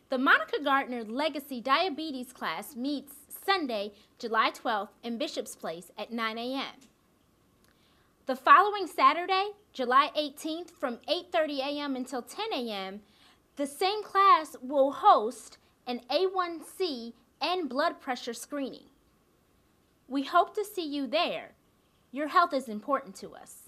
The Monica Gardner Legacy Diabetes class meets Sunday, July 12th in Bishop's Place at 9 a.m. The following Saturday, July 18th from 8:30 a.m. until 10 a.m., the same class will host an A1C and blood pressure screening. We hope to see you there. Your health is important to us.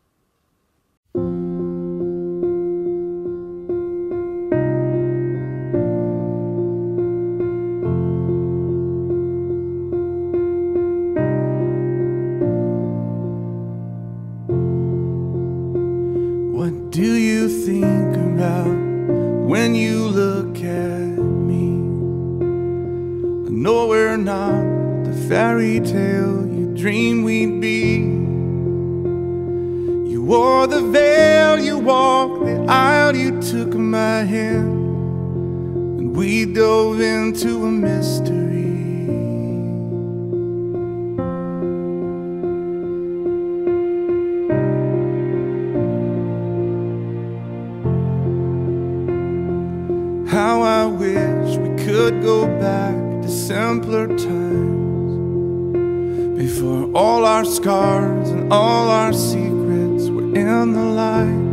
What do you think about when you look at me? I know we're not the fairy tale you dreamed we'd be. You wore the veil, you walked the aisle, you took my hand, and we dove into a mystery. How I wish we could go back to simpler times, before all our scars and all our secrets were in the light.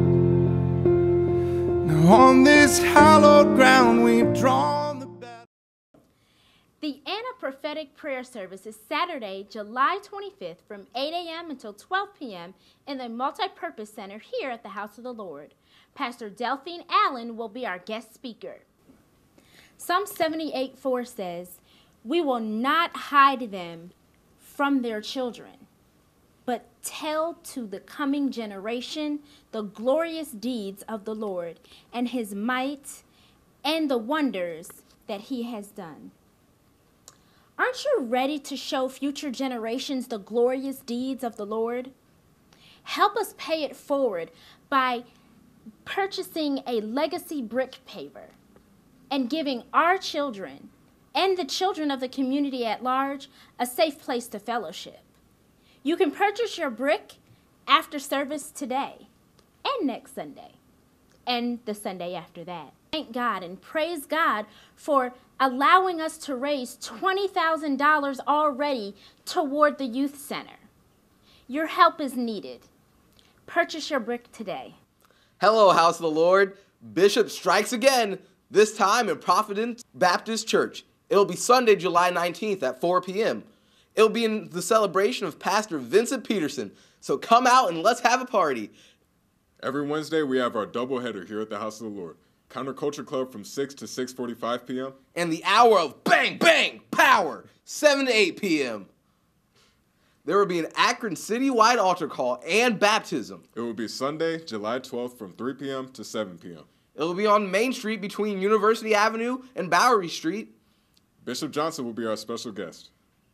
Now on this hallowed ground we've drawn the battle. The Anna Prophetic Prayer Service is Saturday, July 25th from 8 a.m. until 12 p.m. in the Multipurpose Center here at the House of the Lord. Pastor Delphine Allen will be our guest speaker. Psalm 78:4 says, "We will not hide them from their children, but tell to the coming generation the glorious deeds of the Lord and his might and the wonders that he has done." Aren't you ready to show future generations the glorious deeds of the Lord? Help us pay it forward by purchasing a legacy brick paver and giving our children and the children of the community at large a safe place to fellowship. You can purchase your brick after service today and next Sunday and the Sunday after that. Thank God and praise God for allowing us to raise $20,000 already toward the youth center. Your help is needed. Purchase your brick today. Hello, House of the Lord. Bishop strikes again, this time in Providence Baptist Church. It'll be Sunday, July 19th at 4 p.m. It'll be in the celebration of Pastor Vincent Peterson. So come out and let's have a party. Every Wednesday, we have our doubleheader here at the House of the Lord. Counterculture Club from 6 to 6:45 p.m. And the hour of bang, bang, power, 7 to 8 p.m. There will be an Akron citywide altar call and baptism. It will be Sunday, July 12th from 3 p.m. to 7 p.m. It will be on Main Street between University Avenue and Bowery Street. Bishop Johnson will be our special guest.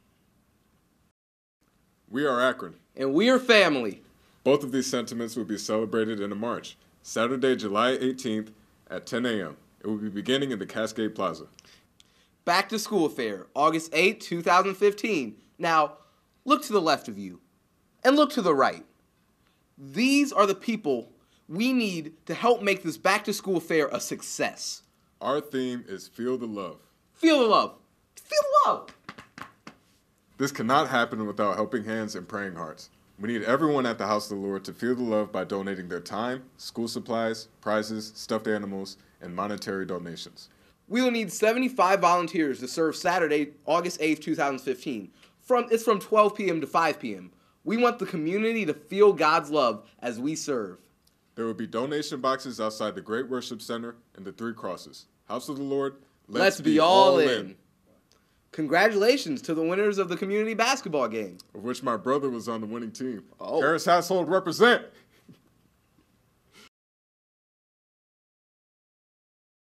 We are Akron. And we are family. Both of these sentiments will be celebrated in a march, Saturday, July 18th at 10 a.m. It will be beginning in the Cascade Plaza. Back to School Fair, August 8, 2015. Now, look to the left of you and look to the right. These are the people we need to help make this Back to School Fair a success. Our theme is Feel the Love. Feel the love. Feel the love. This cannot happen without helping hands and praying hearts. We need everyone at the House of the Lord to feel the love by donating their time, school supplies, prizes, stuffed animals, and monetary donations. We will need 75 volunteers to serve Saturday, August 8th, 2015. It's from 12 p.m. to 5 p.m. We want the community to feel God's love as we serve. There will be donation boxes outside the Great Worship Center and the Three Crosses. House of the Lord, let's be all in. Congratulations to the winners of the community basketball game. Of which my brother was on the winning team. Oh. Harris household represent.